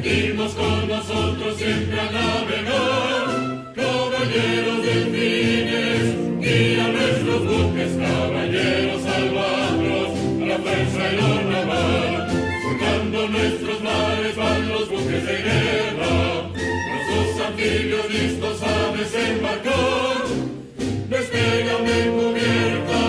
venimos con nosotros siempre a navegar. Caballeros delfines, guían nuestros buques, caballeros salvados, a la fuerza y la naval. Surcando nuestros mares van los buques de guerra, nuestros anfibios listos a desembarcar. Despegan en cubierta